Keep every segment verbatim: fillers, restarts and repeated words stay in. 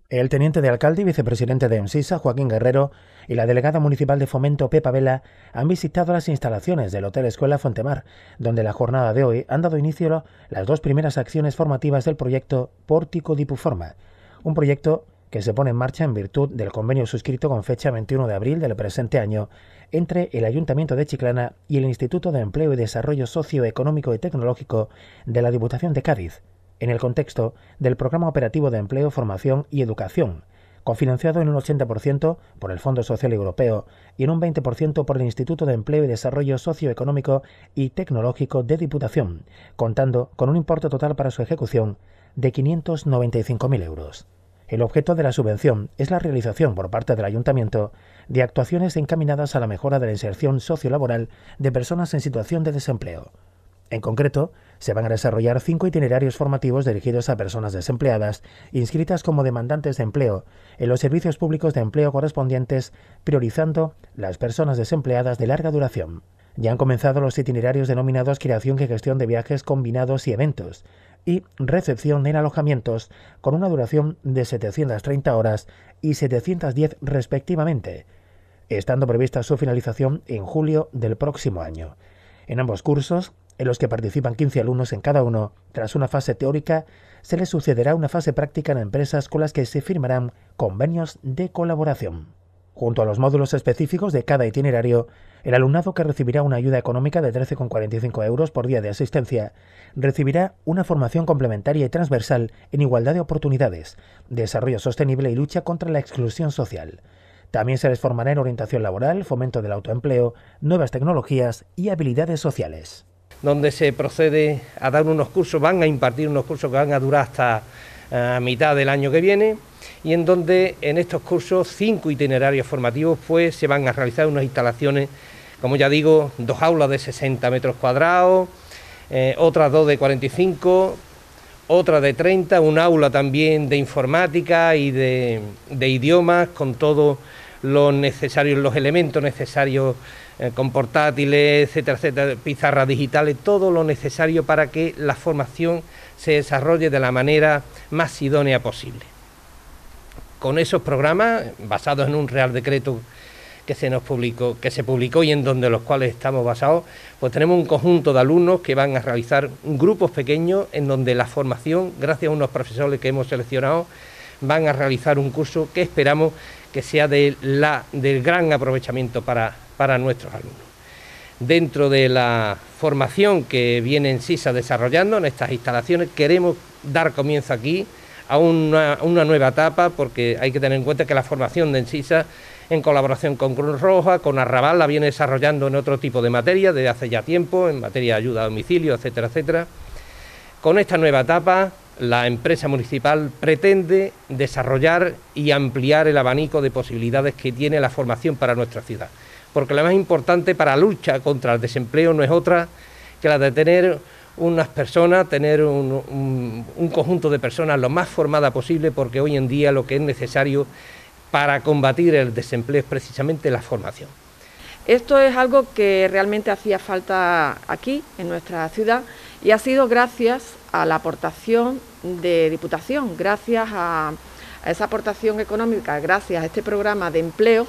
El teniente de alcalde y vicepresidente de EMSISA, Joaquín Guerrero, y la delegada municipal de Fomento, Pepa Vela, han visitado las instalaciones del Hotel Escuela Fontemar, donde la jornada de hoy han dado inicio a las dos primeras acciones formativas del proyecto Pórtico Dipuforma, un proyecto que se pone en marcha en virtud del convenio suscrito con fecha veintiuno de abril del presente año entre el Ayuntamiento de Chiclana y el Instituto de Empleo y Desarrollo Socioeconómico y Tecnológico de la Diputación de Cádiz, en el contexto del Programa Operativo de Empleo, Formación y Educación, cofinanciado en un ochenta por ciento por el Fondo Social Europeo y en un veinte por ciento por el Instituto de Empleo y Desarrollo Socioeconómico y Tecnológico de Diputación, contando con un importe total para su ejecución de quinientos noventa y cinco mil euros. El objeto de la subvención es la realización por parte del Ayuntamiento de actuaciones encaminadas a la mejora de la inserción sociolaboral de personas en situación de desempleo. En concreto, se van a desarrollar cinco itinerarios formativos dirigidos a personas desempleadas inscritas como demandantes de empleo en los servicios públicos de empleo correspondientes, priorizando las personas desempleadas de larga duración. Ya han comenzado los itinerarios denominados creación y gestión de viajes combinados y eventos, y recepción en alojamientos con una duración de setecientas treinta horas y setecientas diez respectivamente, estando prevista su finalización en julio del próximo año. En ambos cursos, en los que participan quince alumnos en cada uno, tras una fase teórica, se les sucederá una fase práctica en empresas con las que se firmarán convenios de colaboración. Junto a los módulos específicos de cada itinerario, el alumnado que recibirá una ayuda económica de trece con cuarenta y cinco euros por día de asistencia recibirá una formación complementaria y transversal en igualdad de oportunidades, desarrollo sostenible y lucha contra la exclusión social. También se les formará en orientación laboral, fomento del autoempleo, nuevas tecnologías y habilidades sociales. Donde se procede a dar unos cursos, van a impartir unos cursos que van a durar hasta a mitad del año que viene, y en donde en estos cursos, cinco itinerarios formativos, pues se van a realizar unas instalaciones, como ya digo, dos aulas de sesenta metros cuadrados, eh, otras dos de cuarenta y cinco, otra de treinta, un aula también de informática y de, de idiomas, con todos los necesarios, los elementos necesarios, eh, con portátiles, etcétera, etcétera, pizarras digitales, todo lo necesario para que la formación se desarrolle de la manera más idónea posible. Con esos programas, basados en un Real Decreto que se nos publicó, que se publicó y en donde los cuales estamos basados, pues tenemos un conjunto de alumnos que van a realizar grupos pequeños en donde la formación, gracias a unos profesores que hemos seleccionado, van a realizar un curso que esperamos que sea de la, del gran aprovechamiento para, para nuestros alumnos. Dentro de la formación que viene EMSISA desarrollando en estas instalaciones, queremos dar comienzo aquí a una, una nueva etapa, porque hay que tener en cuenta que la formación de EMSISA, en colaboración con Cruz Roja, con Arrabal, la viene desarrollando en otro tipo de materia desde hace ya tiempo, en materia de ayuda a domicilio, etcétera, etcétera. Con esta nueva etapa, la empresa municipal pretende desarrollar y ampliar el abanico de posibilidades que tiene la formación para nuestra ciudad, porque la más importante para la lucha contra el desempleo no es otra que la de tener unas personas, tener un, un, un conjunto de personas lo más formada posible, porque hoy en día lo que es necesario para combatir el desempleo es precisamente la formación. Esto es algo que realmente hacía falta aquí, en nuestra ciudad, y ha sido gracias a la aportación de Diputación, gracias a, a esa aportación económica, gracias a este programa de empleo,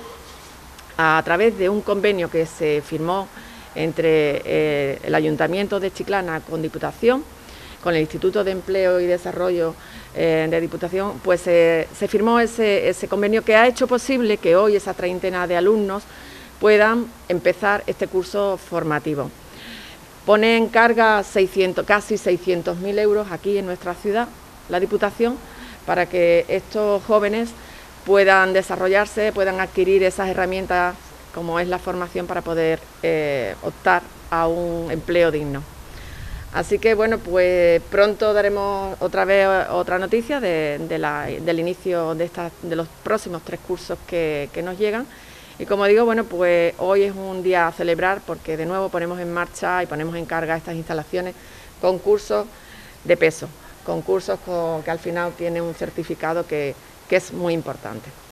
a través de un convenio que se firmó entre eh, el Ayuntamiento de Chiclana con Diputación, con el Instituto de Empleo y Desarrollo eh, de Diputación, pues eh, se firmó ese, ese convenio que ha hecho posible que hoy esa treintena de alumnos puedan empezar este curso formativo. Pone en carga seiscientos, casi seiscientos mil euros aquí en nuestra ciudad, la Diputación, para que estos jóvenes puedan desarrollarse, puedan adquirir esas herramientas como es la formación para poder eh, optar a un empleo digno. Así que bueno, pues pronto daremos otra vez otra noticia de, de la, del inicio de, esta, de los próximos tres cursos que, que nos llegan. Y como digo, bueno, pues hoy es un día a celebrar porque de nuevo ponemos en marcha y ponemos en carga estas instalaciones con cursos de peso, con cursos con, que al final tienen un certificado que, que es muy importante.